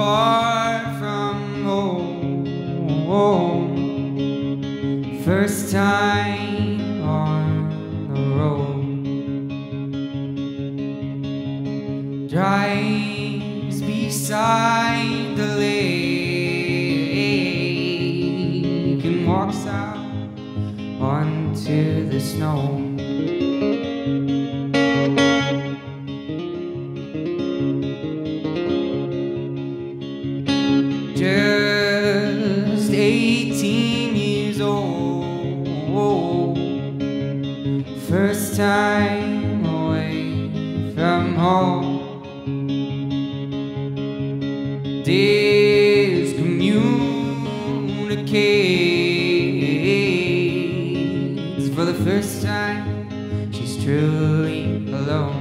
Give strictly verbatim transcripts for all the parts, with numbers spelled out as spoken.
far from home, first time on the road, drives beside the lake and walks out onto the snow. Just eighteen years old, first time away from home, discommunicates for the first time. She's truly alone.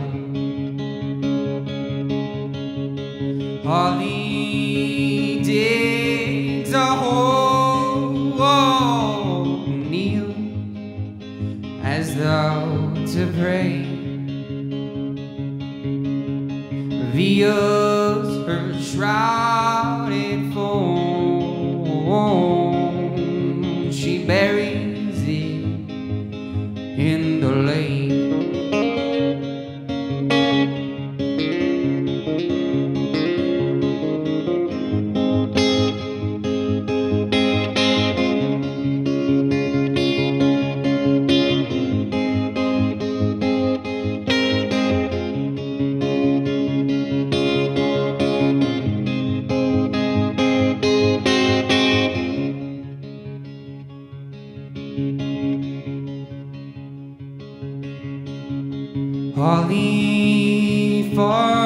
Holly digs a hole, kneel as though to pray, reveals her shrouded form. She buries it in the lake. Holly for